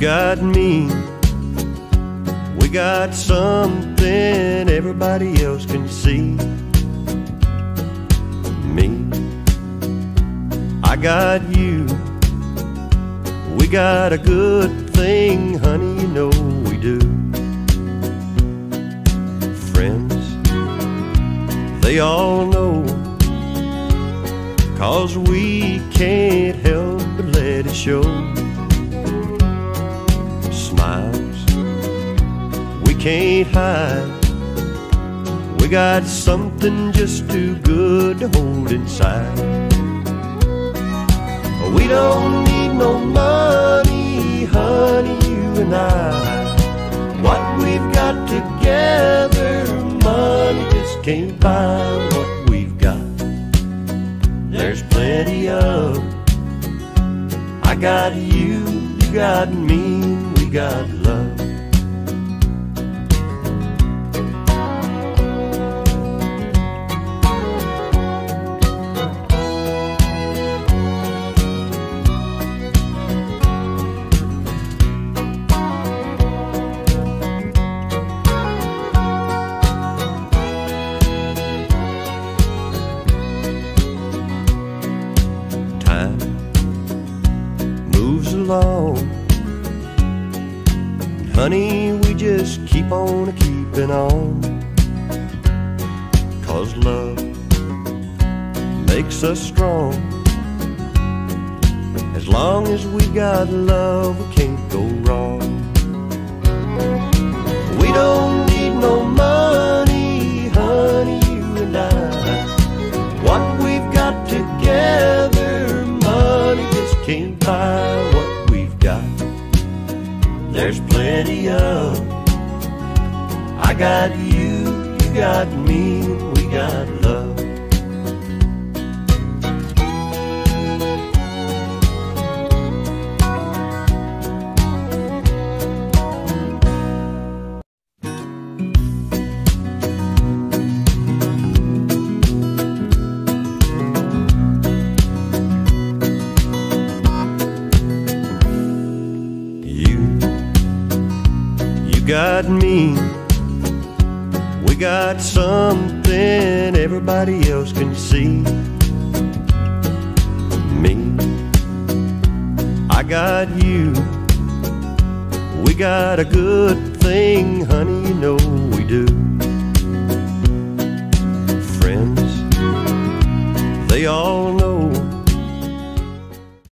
got me, we got something everybody else can see. Me, I got you, we got a good thing, honey, you know we do. Friends, they all know, 'cause we can't help but let it show. Smiles we can't hide, we got something just too good to hold inside. We don't need no money, honey, you and I. What we've got together, money just can't buy what we've got. There's plenty of, I got you, you got me, we got love. Along. Honey, we just keep on keeping on, 'cause love makes us strong. As long as we got love, we can't go wrong. We don't need no money, honey, you and I. What we've got together, money just can't buy what we've got. There's plenty of, I got you, you got me, we got love. Got me, we got something everybody else can see. Me, I got you, we got a good thing, honey, you know we do. Friends, they all know,